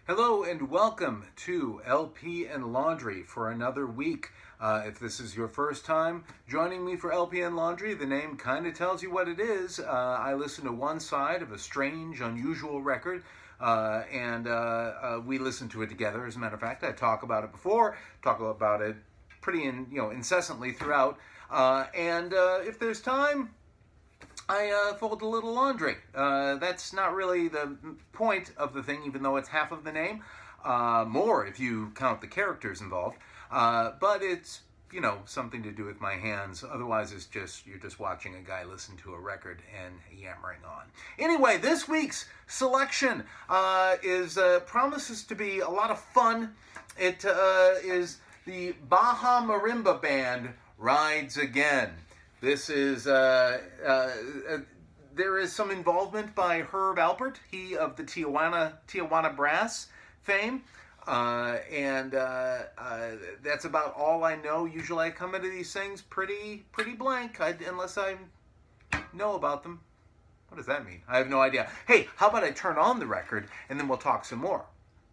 Hello and welcome to LP and Laundry for another week. If this is your first time joining me for LP and Laundry, the name kind of tells you what it is. I listen to one side of a strange, unusual record, and we listen to it together. As a matter of fact, I talk about it before, talk about it pretty incessantly throughout, and if there's time, I fold a little laundry. That's not really the point of the thing, even though it's half of the name. More if you count the characters involved. But it's, something to do with my hands. Otherwise, you're just watching a guy listen to a record and yammering on. Anyway, this week's selection promises to be a lot of fun. It is the Baja Marimba Band Rides Again. This is, there is some involvement by Herb Alpert, he of the Tijuana Brass fame, and that's about all I know. Usually I come into these things pretty blank, unless I know about them. What does that mean? I have no idea. Hey, how about I turn on the record, and then we'll talk some more.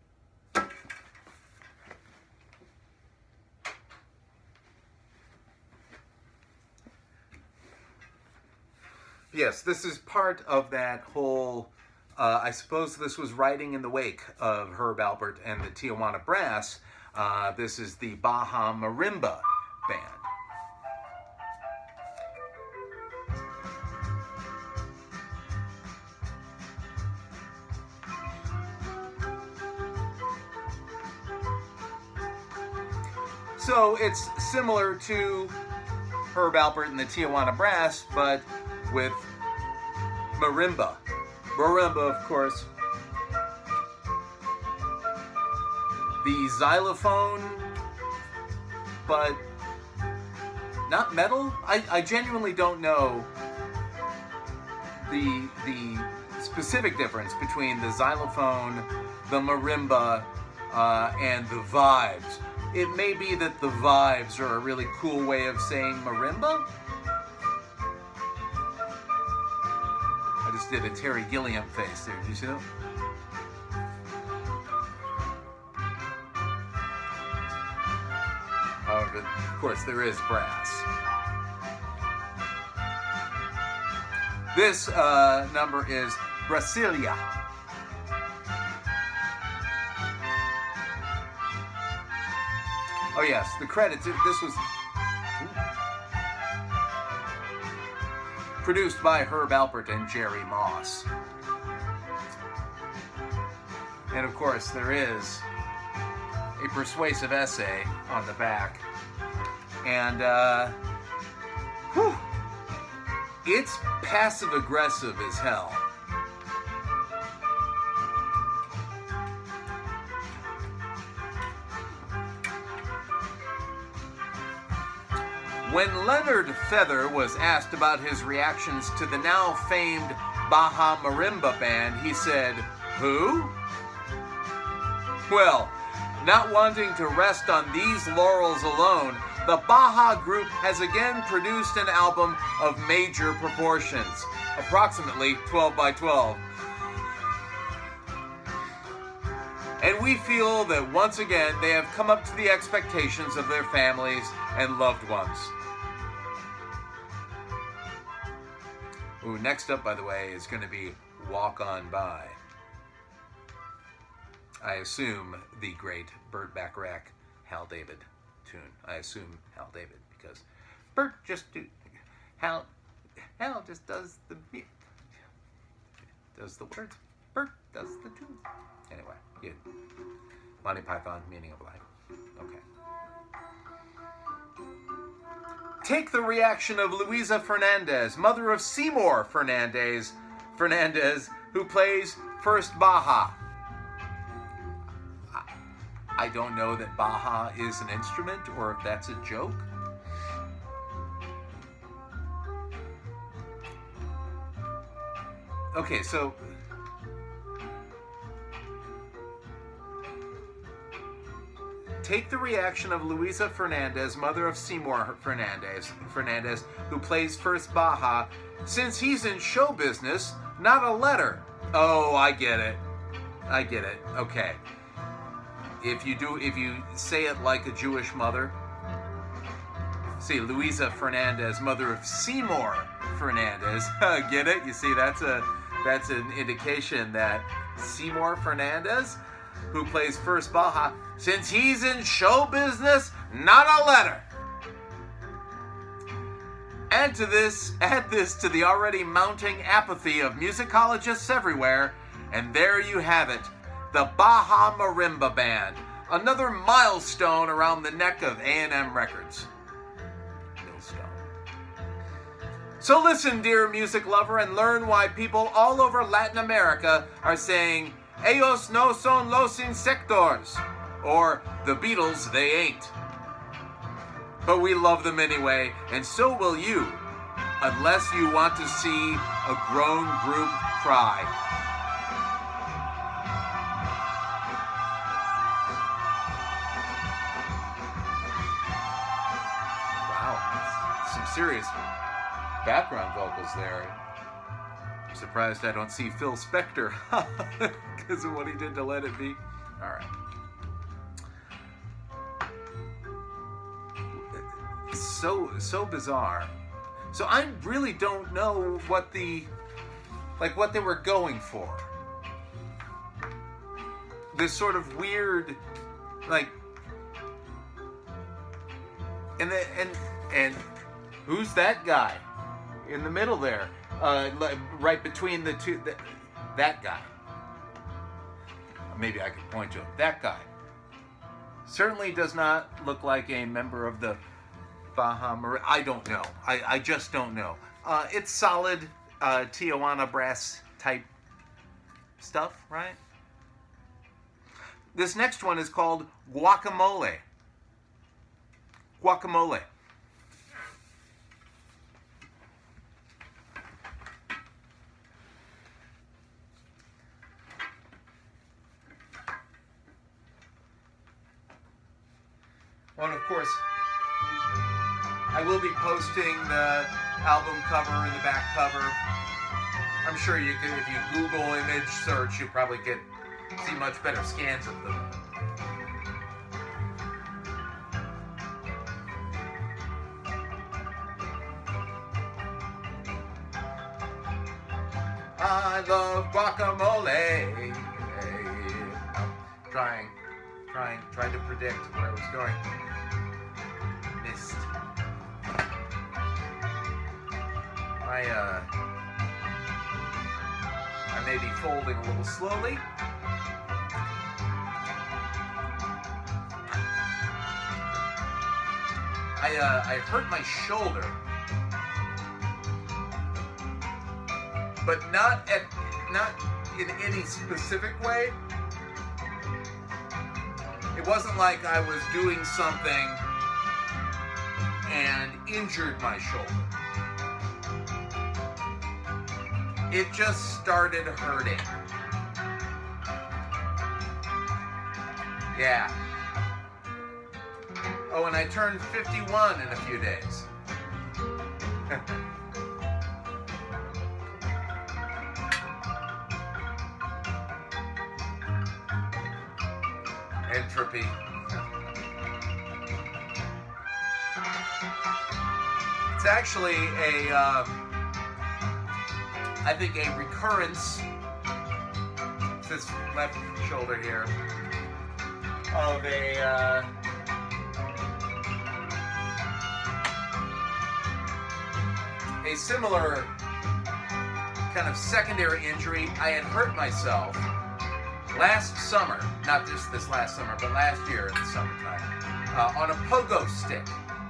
Yes, this is part of that whole, I suppose this was riding in the wake of Herb Alpert and the Tijuana Brass. This is the Baja Marimba Band. So it's similar to Herb Alpert and the Tijuana Brass, but with marimba. Marimba, of course. The xylophone, but not metal? I genuinely don't know the specific difference between the xylophone, the marimba, and the vibes. It may be that the vibes are a really cool way of saying marimba. I just did a Terry Gilliam face there. Did you see that? However, of course, there is brass. This number is Brasilia. Oh yes, the credits. This was produced by Herb Alpert and Jerry Moss. And of course, there is a persuasive essay on the back. And, it's passive-aggressive as hell. When Leonard Feather was asked about his reactions to the now famed Baja Marimba Band, he said, "Who?" Well, not wanting to rest on these laurels alone, the Baja group has again produced an album of major proportions, approximately 12 by 12. And we feel that once again they have come up to the expectations of their families and loved ones. Ooh, next up, by the way, is going to be Walk On By. I assume the great Burt Bacharach, Hal David tune. I assume Hal David, because Burt just Hal just does the words. Burt does the tune. Anyway, yeah. Monty Python, Meaning of Life. Okay. Take the reaction of Luisa Fernandez, mother of Seymour Fernandez, who plays First Baja. I don't know that Baja is an instrument or if that's a joke. Okay, so take the reaction of Luisa Fernandez, mother of Seymour Fernandez, who plays First Baja, since he's in show business, not a letter. Oh, I get it. Okay. if you say it like a Jewish mother, see, Luisa Fernandez, mother of Seymour Fernandez. Get it? You see, that's an indication that Seymour Fernandez, who plays first Baja, since he's in show business, not a letter. Add this to the already mounting apathy of musicologists everywhere, and there you have it, the Baja Marimba Band, another milestone around the neck of A&M Records. Millstone. So listen, dear music lover, and learn why people all over Latin America are saying, "Ellos no son los insectos," or "the Beatles, they ain't." But we love them anyway, and so will you, unless you want to see a grown group cry. Wow, some serious background vocals there. I'm surprised I don't see Phil Spector because of what he did to Let It Be. All right. So bizarre. So I really don't know what they were going for. This sort of weird, and who's that guy in the middle there, right between the two? That guy. Maybe I could point to him. That guy certainly does not look like a member of the Baja Marimba. I don't know. I just don't know. It's solid Tijuana brass type stuff, right? This next one is called Guacamole. Guacamole. Well, of course, I will be posting the album cover and the back cover. I'm sure you can, if you Google image search, you'll probably see much better scans of them. I love guacamole. I'm trying to predict where I was going. Missed. I may be folding a little slowly. I hurt my shoulder, but not in any specific way. It wasn't like I was doing something and injured my shoulder. It just started hurting. Yeah. Oh, and I turned 51 in a few days. Entropy. It's actually I think a recurrence, this left shoulder here, of a similar kind of secondary injury. I had hurt myself last summer, not just this last summer, but last year in the summertime, on a pogo stick.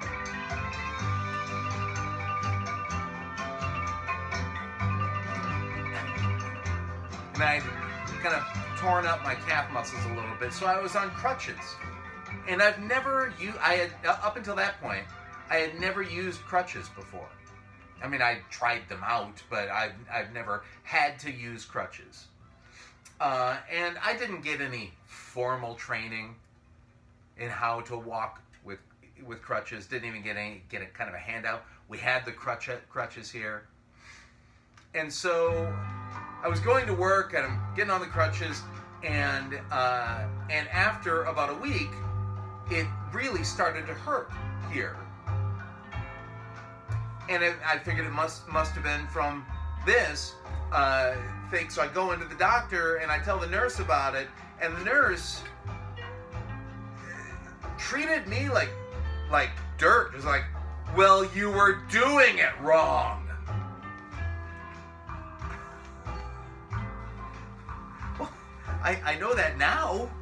And I kind of torn up my calf muscles a little bit, so I was on crutches. And up until that point, I had never used crutches before. I mean, I tried them out, but I've never had to use crutches. And I didn't get any formal training in how to walk with crutches. Didn't even get a kind of a handout. We had the crutches here. And so I was going to work and I'm getting on the crutches And after about a week, it really started to hurt here. And I figured it must have been from this thing. So I go into the doctor and I tell the nurse about it, and the nurse treated me like dirt. It was like, well, you were doing it wrong. Well, I know that now.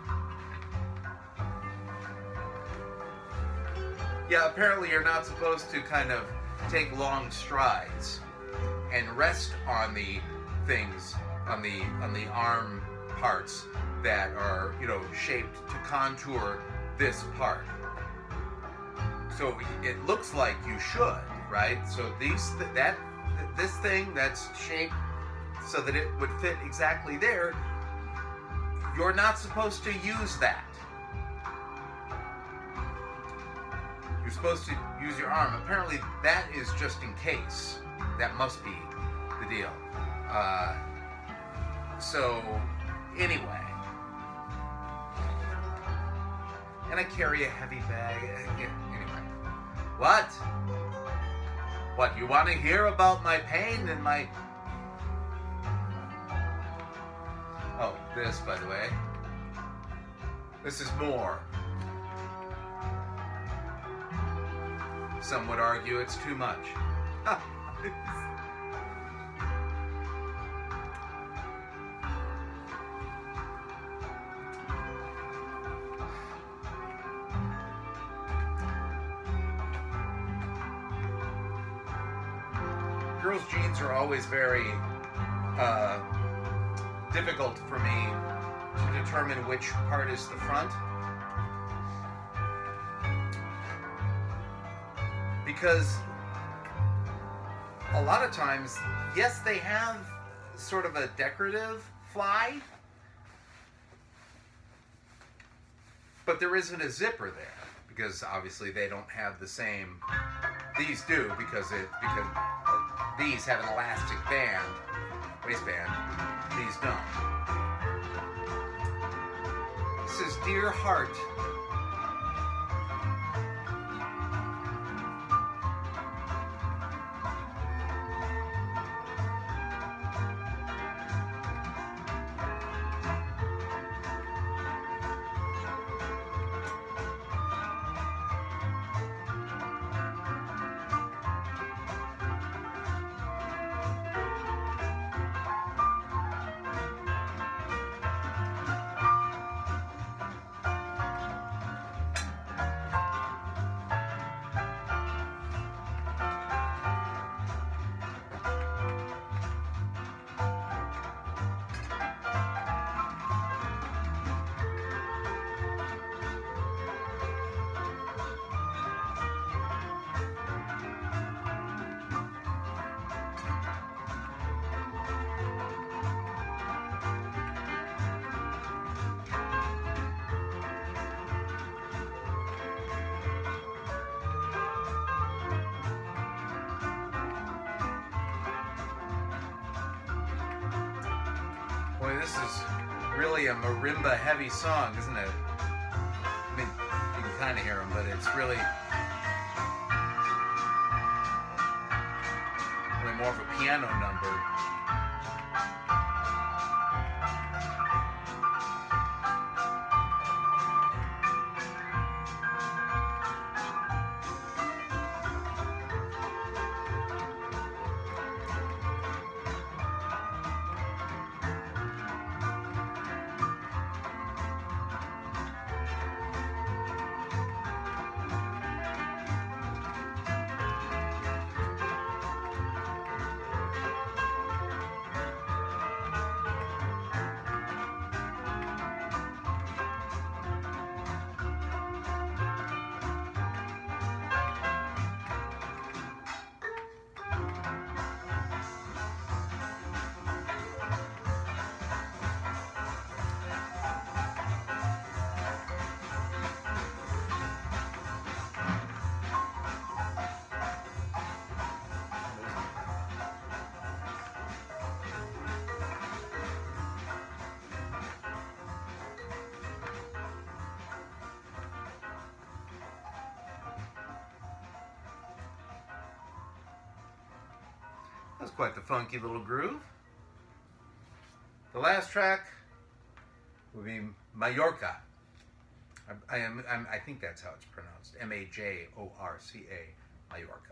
Yeah, apparently you're not supposed to kind of take long strides and rest on the things, on the arm parts that are, shaped to contour this part. So it looks like you should, right? So this thing that's shaped so that it would fit exactly there, you're not supposed to use that. You're supposed to use your arm. Apparently that is just in case. That must be the deal. So anyway. And I carry a heavy bag. Anyway. What? What, you want to hear about my pain and my... Oh, this, by the way. This is more. Some would argue it's too much. Girls' jeans are always very difficult for me to determine which part is the front. Because a lot of times, yes, they have sort of a decorative fly, but there isn't a zipper there because obviously they don't have the same. These do because these have an elastic band, waistband. These don't. This is Dear Heart. Boy, this is really a marimba heavy song, isn't it? I mean, you can kind of hear them, but it's really more of a piano number. That's quite the funky little groove. The last track will be Majorca. I think that's how it's pronounced. M-A-J-O-R-C-A, Majorca.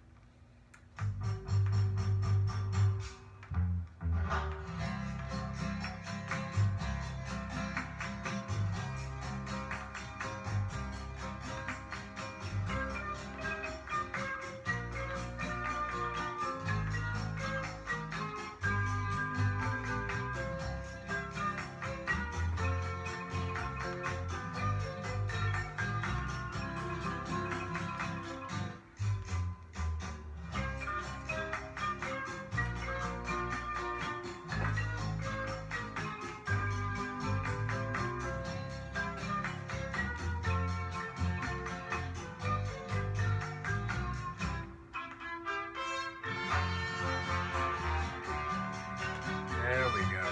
There we go.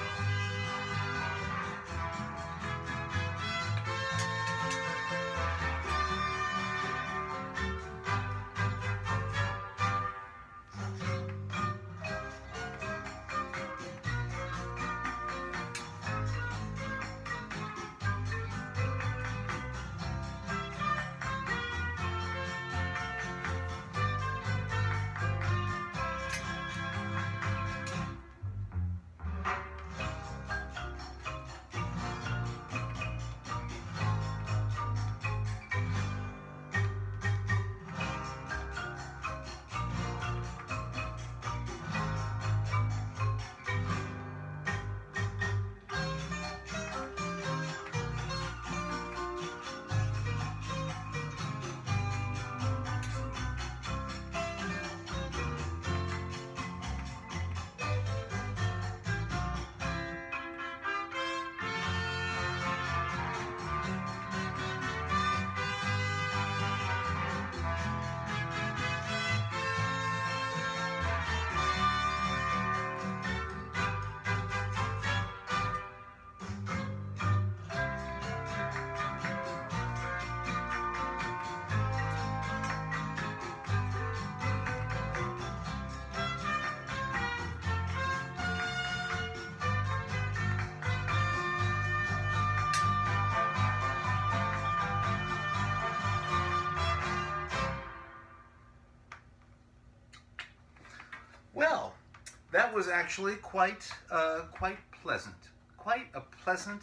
Well, that was actually quite pleasant. Quite a pleasant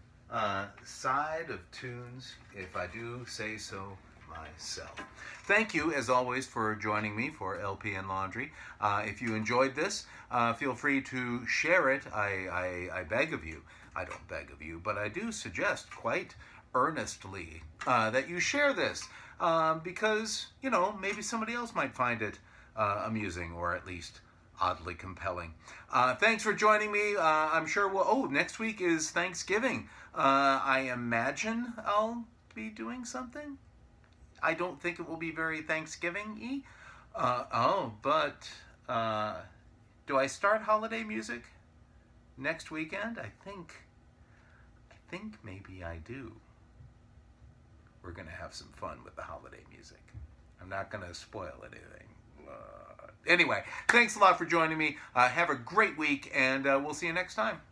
side of tunes, if I do say so myself. Thank you, as always, for joining me for LPN Laundry. If you enjoyed this, feel free to share it. I beg of you. I don't beg of you, but I do suggest quite earnestly that you share this because, you know, maybe somebody else might find it amusing or at least oddly compelling. Thanks for joining me. I'm sure next week is Thanksgiving. I imagine I'll be doing something. I don't think it will be very Thanksgiving-y. But do I start holiday music next weekend? I think maybe I do. We're going to have some fun with the holiday music. I'm not going to spoil anything. Anyway, thanks a lot for joining me. Have a great week, and we'll see you next time.